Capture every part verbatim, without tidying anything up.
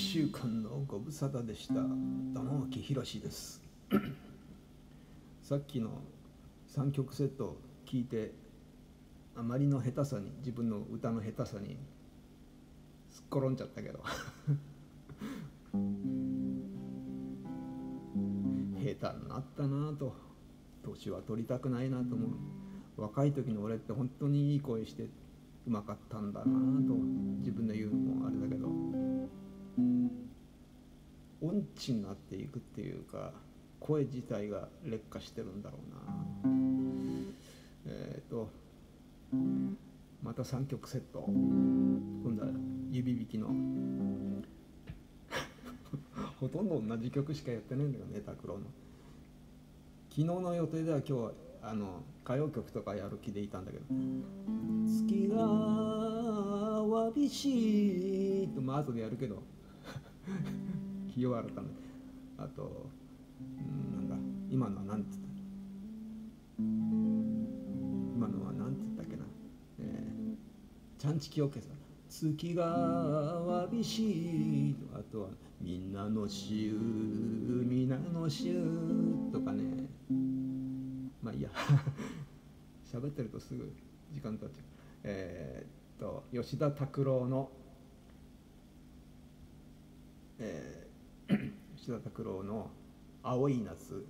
しゅうかんのご無沙汰でした。玉置宏です。さっきのさんきょくセットを聞いて、あまりの下手さに、自分の歌の下手さにすっ転んじゃったけど下手になったなぁと、年は取りたくないなと思う。若い時の俺って本当にいい声してうまかったんだなぁと自分で言うのもあれだけど、音痴になっていくっていうか、声自体が劣化してるんだろうな。えっとまたさんきょくセット、今度は指弾きのほとんど同じ曲しかやってないんだよね、拓郎の。昨日の予定では今日はあの歌謡曲とかやる気でいたんだけど、月がわびしいと、まあ後でやるけど日を改めて、あと、うん、なんだ今のは何て言った今のは何て言ったっけな、えー、ちゃんちきオーケストラ、月がわびしいと、あとはみんなのしゅうみんなのしゅうとかね、まあいいや喋ってるとすぐ時間経っちゃう。えー、っと吉田拓郎の、えー、吉田拓郎の「青い夏」。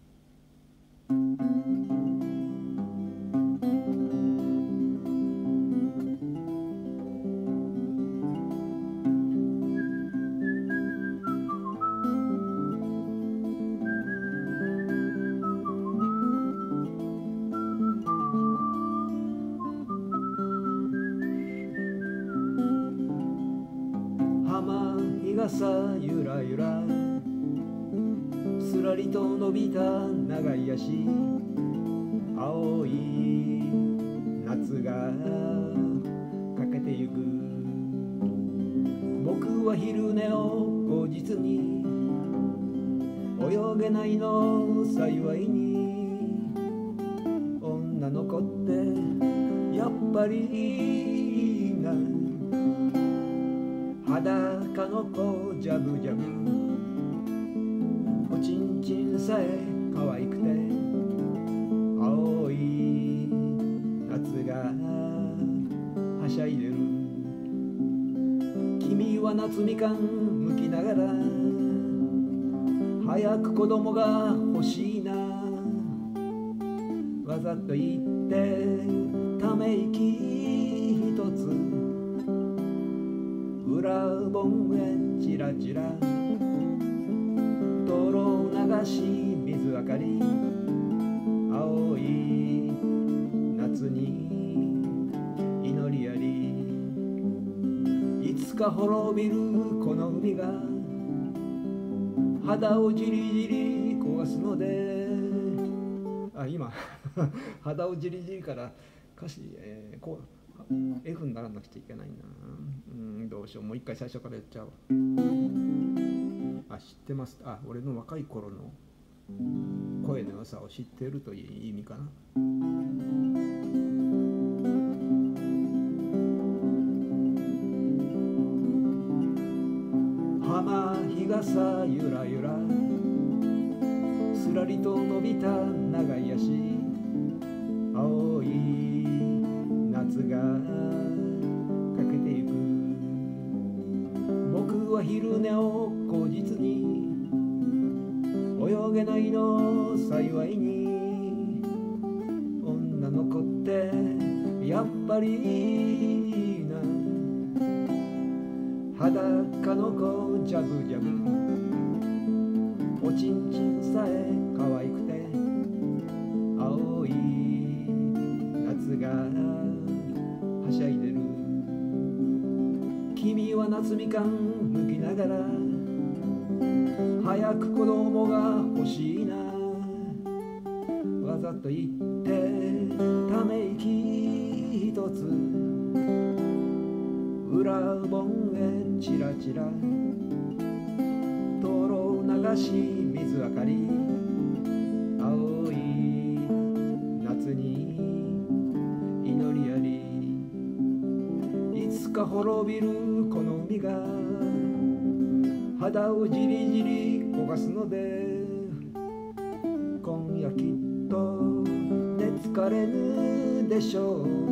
浜日傘ゆらゆら、すらりと伸びた長い足、青い夏が駆けてゆく。僕は昼寝を口実に、泳げないの幸いに、女の子ってやっぱりいいな、裸の子ジャブジャブ、おちんちんさえ可愛くて、青い夏がはしゃいでる。君は夏みかん剥きながら、早く子供が欲しいな、わざと言ってため息一つ、裏盆へチラチラ、泥流し水明かり、青い夏に祈りやり。いつか滅びるこの海が、肌をじりじり焦がすので、あ今肌をじりじりから歌詞、えー、こう F にならなくちゃいけないな。うん、どうしよう、もう一回最初からやっちゃおう。あ、知ってます。あ、俺の若い頃の声の良さを知っているという意味かな。浜日傘ゆらゆら、すらりと伸びた長い足、青い夏が駆けてゆく。僕は昼寝を口実に、泳げないの幸いに、女の子ってやっぱりいいな、裸の子ジャブジャブ、おちんちんさえ可愛くて、青い夏がはしゃいでる。君は夏みかん剥きながら、早く子供が欲しいな、わざと言ってため息一つ、裏盆へチラチラ、泥流し水明かり、青い夏に祈りやり。いつか滅びるこの海が、 肌をじりじり焦がすので今夜きっと寝つかれぬでしょう。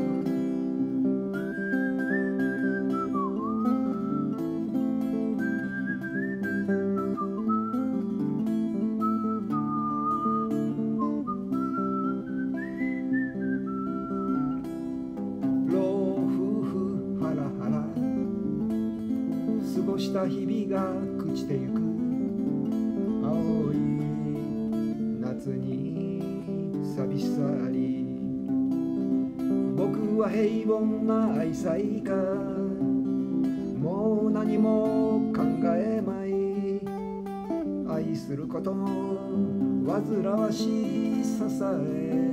過ごした日々が朽ちてゆく青い夏に寂しさあり僕は平凡な愛妻家もう何も考えまい愛することの煩わしささえ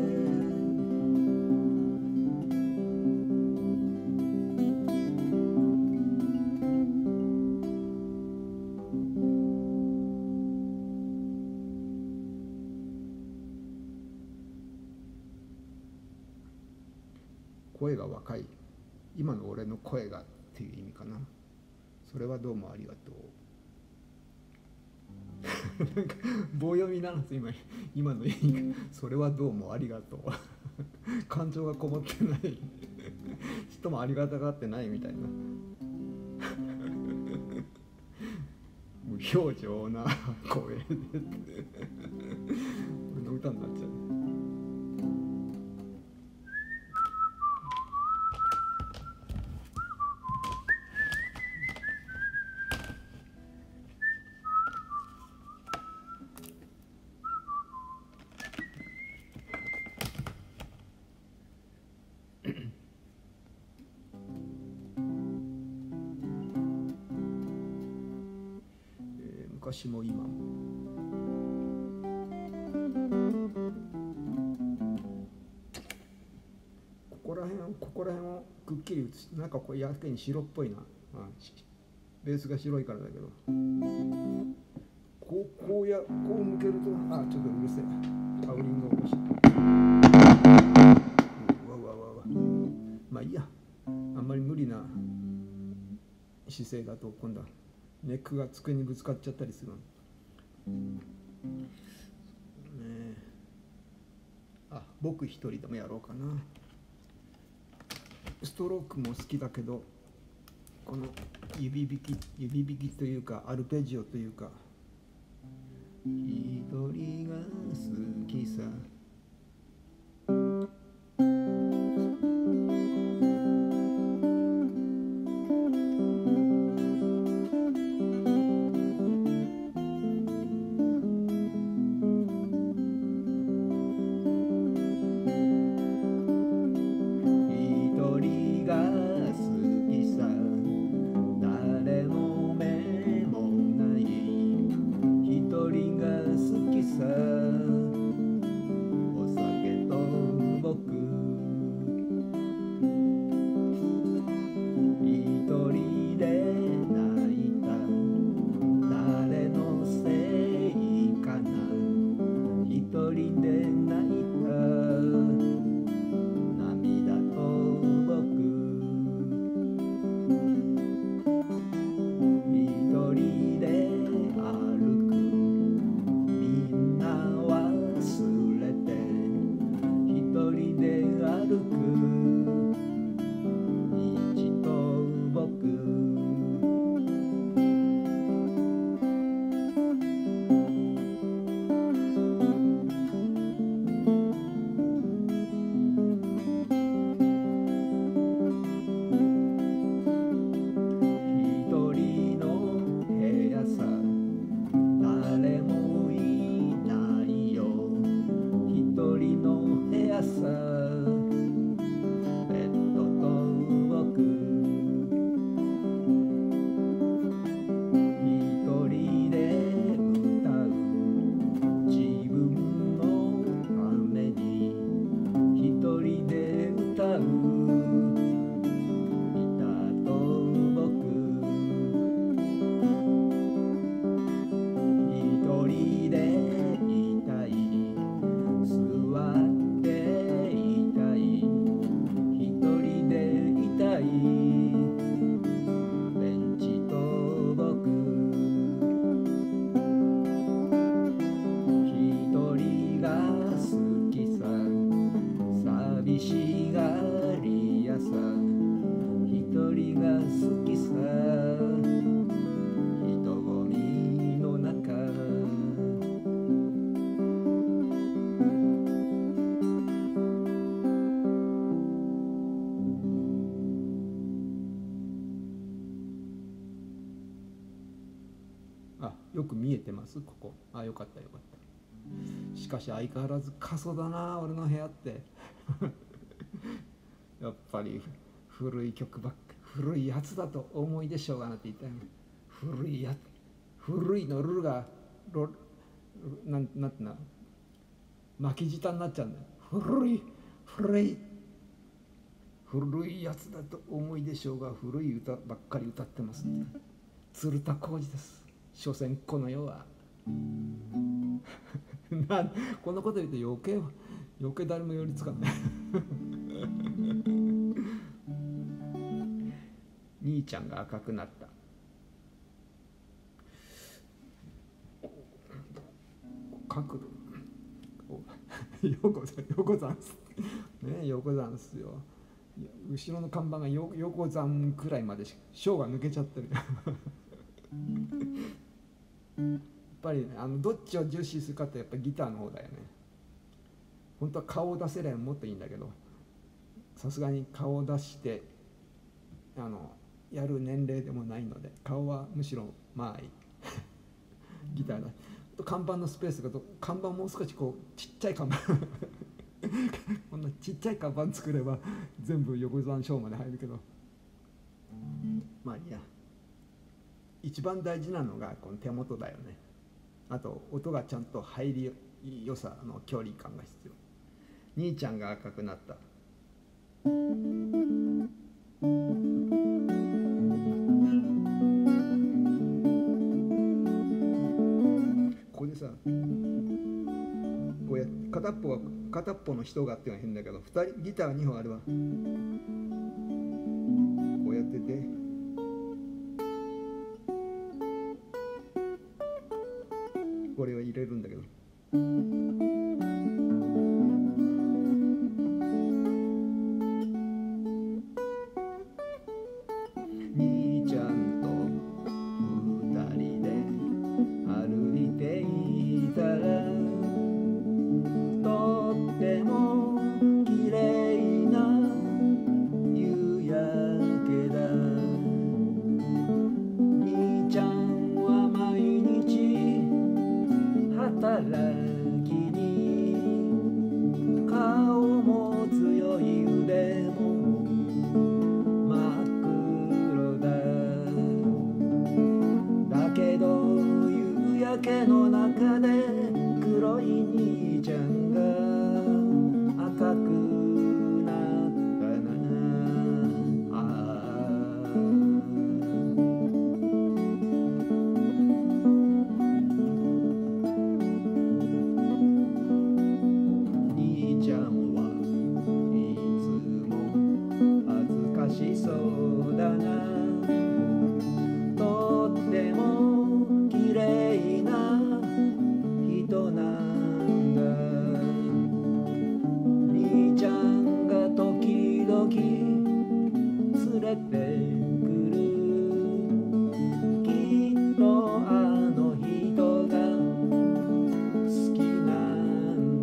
声が若い今の俺の声がっていう意味かな。それはどうもありがとうなんか棒読みなんです今今の意味がそれはどうもありがとう感情がこもってない人もありがたがってないみたいな無表情な声で俺の歌になっちゃう。昔も今もここら辺ここら辺をくっきり映してなんかこれやけに白っぽいな、ああベースが白いからだけどこうこうやこう向けるとあちょっとうるせえハウリング起こしうわうわうわうわまあいいやあんまり無理な姿勢だと今度はネックが机にぶつかっちゃったりするの、ね、あ僕一人でもやろうかな。ストロークも好きだけどこの指弾き指弾きというかアルペジオというか一人が好きさ寂しがりやさ一人が好きさ人混みの中あ、よく見えてますここ。あ、よかったよかった。しかし相変わらず過疎だな俺の部屋ってやっぱり古い曲ばっか古いやつだと思いでしょうがなって言ったよね。古いやつ古いのルルがロなんなんてな巻き舌になっちゃうんだよ。古い古い古いやつだと思いでしょうが古い歌ばっかり歌ってますって。鶴田浩二です。所詮この世はなんこんなこと言うと余計余計誰も寄りつかない兄ちゃんが赤くなった。角度よこざんよこざんすねよこざんすよ。後ろの看板がよ横山くらいまで章が抜けちゃってるやっぱり、ね、あのどっちを重視するかってやっぱりギターの方だよね。本当は顔を出せればもっといいんだけどさすがに顔を出してあのやる年齢でもないので顔はむしろまあいいギターだと看板のスペースがと看板もう少しこうちっちゃい看板こんなちっちゃい看板作れば全部横山章まで入るけどまあいいや。一番大事なのがこの手元だよね。あと音がちゃんと入り良さの距離感が必要。兄ちゃんが赤くなった。ここでさこうやって片っぽが片っぽの人がっていうのは変だけどふたりギターがにほんあればこうやっててこれを入れるんだけど兄ちゃんと二人で歩いていたらとっても綺麗な夕焼けだ。兄ちゃんは毎日働きに顔も強い腕も真っ黒だ。だけど夕焼けの中で黒い兄ちゃんが赤くなったなあ。兄ちゃんはいつも恥ずかしそうだな。とっても綺麗な人なんだ。兄ちゃんが時々連れてくる。きっとあの人が好きなん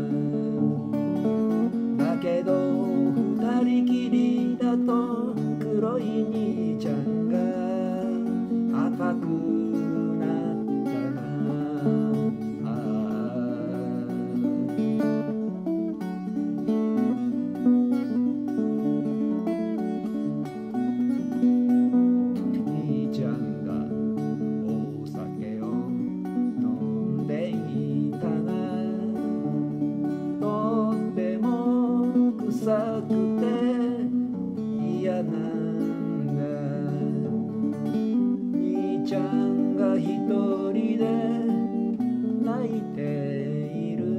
だ。だけど二人きりだと黒い兄ちゃんが赤くなったなあ。兄ちゃんがお酒を飲んでいたがとっても臭くて嫌なんだ。兄ちゃんが一人で泣いている。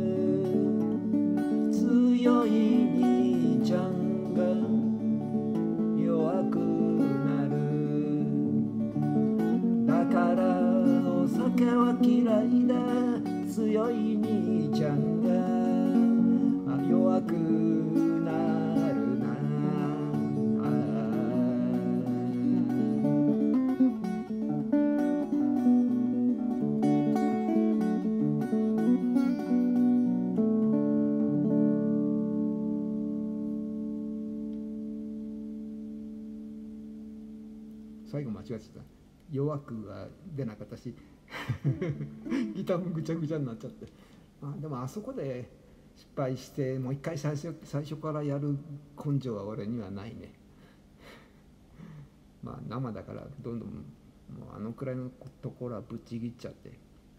強い兄ちゃんが弱くなる。だからお酒は嫌いだ。強い兄ちゃんが弱くな最後間違えてた。弱くが出なかったしギターもぐちゃぐちゃになっちゃって、まあ、でもあそこで失敗してもう一回最初最初からやる根性は俺にはないね。まあ生だからどんどんもうあのくらいのところはぶっちぎっちゃって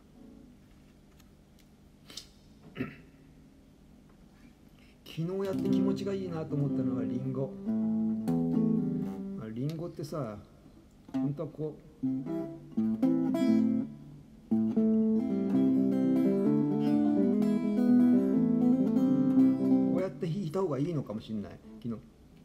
昨日やって気持ちがいいなと思ったのはリンゴ。リンゴってさ、本当はこうこうやって弾いた方がいいのかもしれない。昨日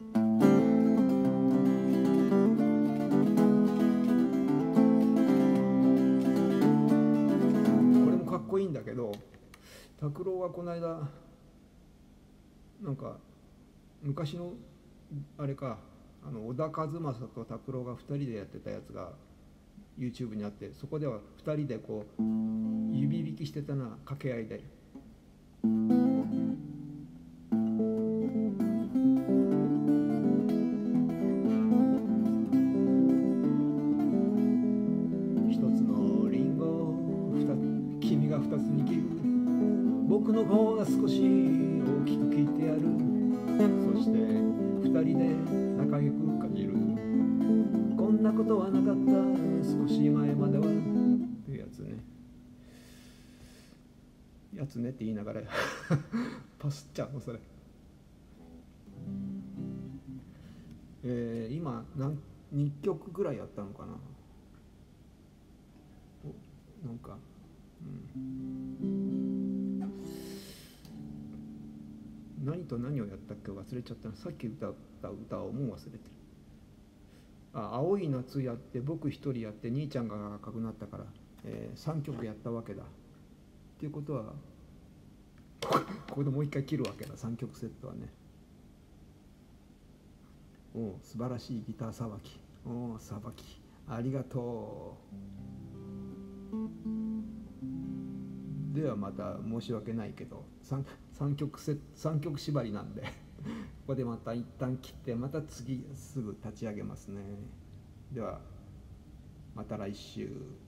これもかっこいいんだけど、拓郎はこの間なんか昔のあれか、あの小田和正と拓郎がふたりでやってたやつが YouTube にあって、そこではふたりでこう指弾きしてたな、掛け合いで。一つのリンゴ君が二つに切る、僕の方が少し大きく切ってやる、そして二人で仲良くかじる、こんなことはなかった少し前まではっていうやつね。やつねって言いながらパスっちゃうのそれ。えー、今何にきょくぐらいやったのかな。おなんか、うん、何と何をやったっけ忘れちゃったの。さっき歌った歌をもう忘れてる。あ、青い夏やって僕一人やって兄ちゃんが赤くなったから、えー、さんきょくやったわけだ。っていうことはここでもう一回切るわけだ、さんきょくセットはね。おお素晴らしいギターさばき、おおさばきありがとう。ではまた申し訳ないけど 3, 3, 曲セさんきょく縛りなんでここでまた一旦切ってまた次すぐ立ち上げますね。ではまた来週。